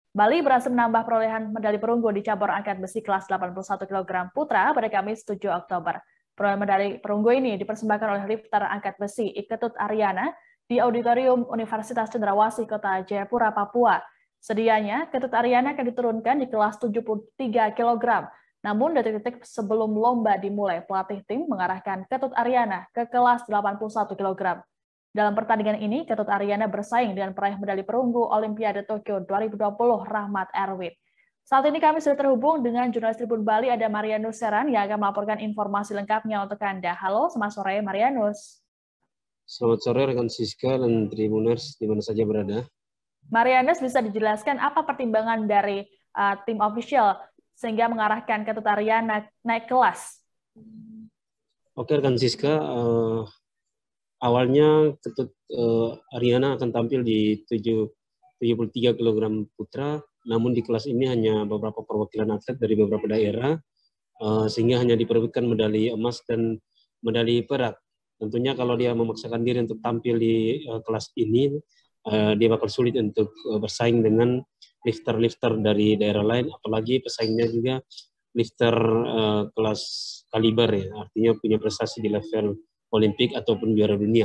Bali berhasil menambah perolehan medali perunggu di cabur angkat besi kelas 81 kg putra pada Kamis 7 Oktober. Perolehan medali perunggu ini dipersembahkan oleh lifter angkat besi Iketut Aryana di Auditorium Universitas Cendrawasih, Kota Jayapura, Papua. Sedianya, Ketut Aryana akan diturunkan di kelas 73 kg. Namun, detik-detik sebelum lomba dimulai, pelatih tim mengarahkan Ketut Aryana ke kelas 81 kg. Dalam pertandingan ini, Ketut Aryana bersaing dengan peraih medali perunggu Olimpiade Tokyo 2020 Rahmat Erwin. Saat ini kami sudah terhubung dengan jurnalis Tribun Bali, ada Marianus Seran yang akan melaporkan informasi lengkapnya untuk Anda. Halo, selamat sore Marianus. Selamat sore rekan Siska dan Tribuners di mana saja berada. Marianus, bisa dijelaskan apa pertimbangan dari tim official sehingga mengarahkan Ketut Aryana naik kelas? Oke rekan Siska, awalnya Ketut Aryana akan tampil di 73 kg putra, namun di kelas ini hanya beberapa perwakilan atlet dari beberapa daerah, sehingga hanya diperebutkan medali emas dan medali perak. Tentunya kalau dia memaksakan diri untuk tampil di kelas ini, dia bakal sulit untuk bersaing dengan lifter-lifter dari daerah lain, apalagi pesaingnya juga lifter kelas kaliber ya, artinya punya prestasi di level Olimpik ataupun juara dunia.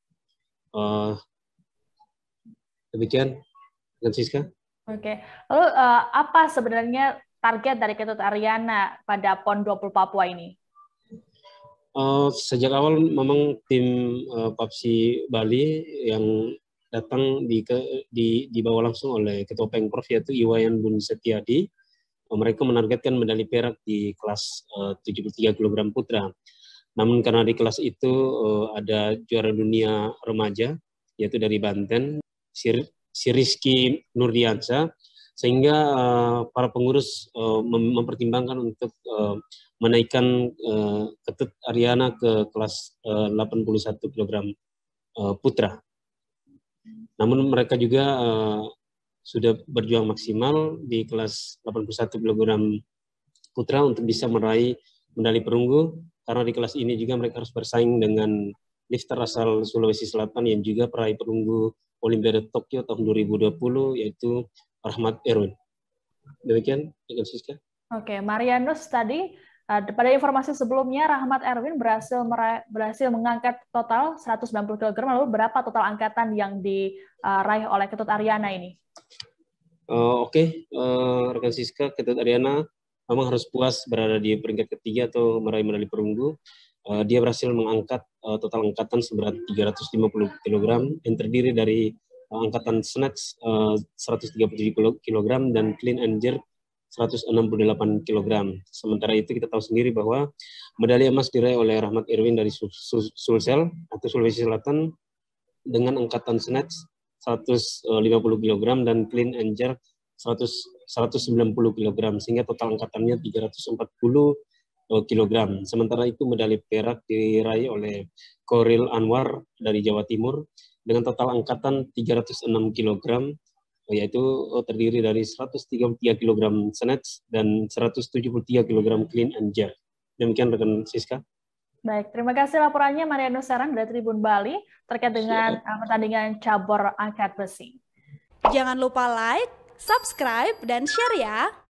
Demikian, Francisca. Oke, lalu apa sebenarnya target dari Ketut Aryana pada PON 20 Papua ini? Sejak awal memang tim PAPSI Bali yang datang dibawa langsung oleh Ketua Pengprov yaitu Iwayan Bun Setiadi. Mereka menargetkan medali perak di kelas 73 kg putra. Namun karena di kelas itu ada juara dunia remaja, yaitu dari Banten, si Rizky Nurdiansa, sehingga para pengurus mempertimbangkan untuk menaikkan Ketut Aryana ke kelas 81 kg putra. Namun mereka juga sudah berjuang maksimal di kelas 81 kg putra untuk bisa meraih medali perunggu, karena di kelas ini juga mereka harus bersaing dengan lifter asal Sulawesi Selatan yang juga peraih perunggu Olimpiade Tokyo tahun 2020 yaitu Rahmat Erwin. Demikian, dengan Siska. Oke, Marianus tadi pada informasi sebelumnya Rahmat Erwin berhasil mengangkat total 190 kg. Lalu berapa total angkatan yang diraih oleh Ketut Aryana ini? Oke, rekan Siska, Ketut Aryana memang harus puas berada di peringkat ketiga atau meraih medali perunggu. Dia berhasil mengangkat total angkatan seberat 350 kg yang terdiri dari angkatan snatch 137 kg dan clean and jerk 168 kg. Sementara itu kita tahu sendiri bahwa medali emas diraih oleh Rahmat Erwin dari Sulsel atau Sulawesi Selatan dengan angkatan snatch 150 kg dan clean and jerk 190 kg, sehingga total angkatannya 340 kg. Sementara itu medali perak diraih oleh Koril Anwar dari Jawa Timur dengan total angkatan 306 kg, yaitu terdiri dari 133 kg snatch dan 173 kg clean and jerk. Demikian rekan Siska. Baik, terima kasih laporannya Marianus Seran dari Tribun Bali terkait dengan pertandingan cabur angkat besi. Jangan lupa like, subscribe, dan share ya.